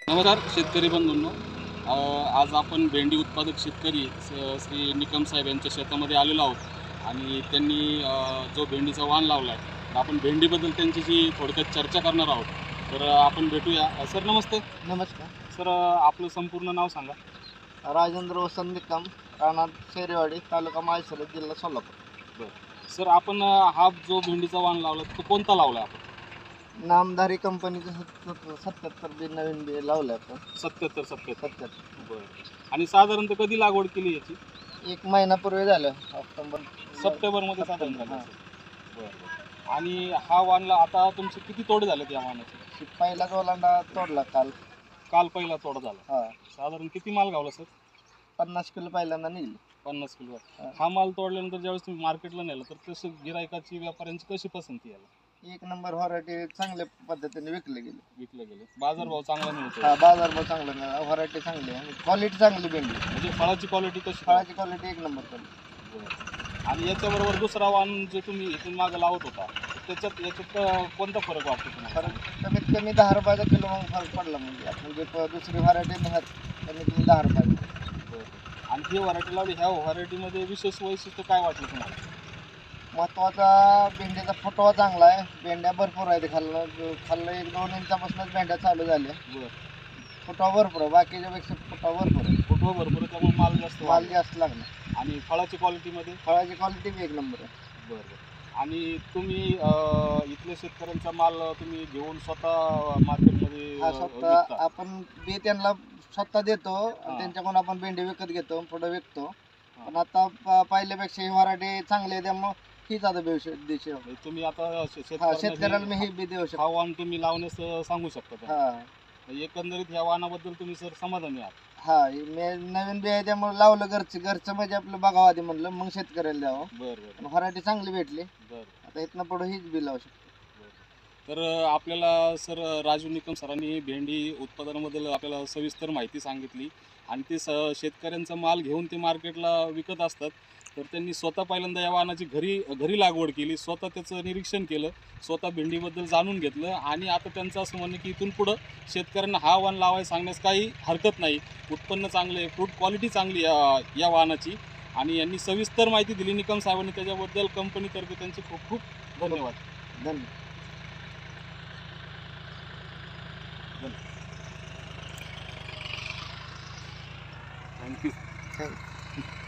नमस्कार शेतकरी बंधूंनो. आज आपण भेंडी उत्पादक शेतकरी श्री निकम साहेब यांच्या शेतामध्ये आलेलो आहोत आणि त्यांनी जो भेंडीचा वाण लावला आहे तर आपण भेंडीबद्दल त्यांच्याशी थोडक्यात चर्चा करणार आहोत. तर आपण भेटूया. सर नमस्ते. नमस्कार. सर आपलं संपूर्ण नाव सांगा. राजेंद्र वसंत निकम, राहणार शेरेवाडी, तालुका माळशिरस, जिल्हा सोलापूर. बरं सर, आपण हा जो भेंडीचा वाण लावला तो कोणता लावला आपण? नामधारी कंपनीचं 77 बी नवीन बी लावलं आपण. 77. बरं. आणि साधारणतः कधी लागवड केली याची? 1 महिनापूर्वी झालं, सप्टेंबरमध्ये साधारण सप्टेंबर, झालं असेल. बरं. आणि हा वाणला आता तुमचे किती तोडे झालेत या वाणाचे? पहिलाच ओलांडा तोडला काल पहिला तोडा झाला. साधारण किती माल गावला सर? 50 किलो पहिल्यांदा निघली. 50 किलो. हा माल तोडल्यानंतर ज्यावेळेस तुम्ही मार्केटला नेला तर तसं गिरायकाची, व्यापाऱ्यांची कशी पसंती याला? 1 नंबर व्हरायटी चांगल्या पद्धतीने विकले गेले. बाजारभाव चांगला मिळतो. बाजारभाव चांगला मिळाला, व्हरायटी चांगली आहे, क्वालिटी चांगली भेंडी. म्हणजे फळाची क्वालिटी कशी? फळाची क्वालिटी 1 नंबर क्वालिटी. आणि याच्याबरोबर दुसरा वाण जे तुम्ही इथून मागे लावत होता याच्यात कोणता फरक वाटतो तुम्हाला? कमीत कमी 10 रुपयाचा किलो मग फरक पडला. म्हणजे आपण जे दुसरी व्हरायटी कमीत कमी 10 रुपये. आणि ही व्हरायटी लावली, ह्या व्हरायटीमध्ये विशेष वैशिष्ट्य काय वाटलं तुम्हाला? महत्त्वाचा भेंडीचा फुटवा चांगला आहे. भेंड्या भरपूर आहेत. खाल्लं 1-2 इंचापासूनच भेंड्या चालू झाल्या. फुटवा भरपूर आहे, बाकीच्यापेक्षा फुटवा भरपूर आहे. फुटवा भरपूर आहे, त्यामुळे माल जास्त लागणार. आणि फळाची क्वालिटीमध्ये? फळाची क्वालिटी बी 1 नंबर आहे. बरं. आणि तुम्ही इथल्या शेतकऱ्यांचा माल तुम्ही घेऊन स्वतः मार्केटमध्ये स्वतः आपण बी त्यांना स्वतः देतो आणि त्यांच्याकडून आपण भेंडी विकत घेतो, पुढे विकतो. पण आता पहिल्यापेक्षा ही व्हरायटी चांगली आहे, त्यामुळे हीच आता तुम्ही आता शेतकऱ्याला मी ही बी देऊ शकतो. हा वाण तुम्ही लावण्यास सांगू शकता. एकंदरीत ह्या वाणाबद्दल तुम्ही सर समाधानी आहात? मी नवीन बी आहे त्यामुळे लावलं. घरचं म्हणजे आपलं बघावं आधी म्हणलं, मग शेतकऱ्याला द्यावं. बरं. व्हरायटी चांगली भेटली. बरं. आता इथनं पुढे हीच बी लावू शकतो. तर आपल्याला सर राजू निकम सरांनी भेंडी उत्पादनाबद्दल आपल्याला सविस्तर माहिती सांगितली आणि ते शेतकऱ्यांचा माल घेऊन ते मार्केटला विकत असतात. तर त्यांनी स्वतः पहिल्यांदा या वाणाची घरी लागवड केली, स्वतः त्याचं निरीक्षण केलं, स्वतः भेंडीबद्दल जाणून घेतलं आणि आता त्यांचं असं म्हणणं की इथून पुढं शेतकऱ्यांना हा वाण लावायला सांगण्यास काही हरकत नाही. उत्पन्न चांगलं आहे, फ्रूट क्वालिटी चांगली या वाणाची. आणि यांनी सविस्तर माहिती दिली निकम साहेबांनी, त्याच्याबद्दल कंपनीतर्फे त्यांचे खूप खूप धन्यवाद. थँक्यू.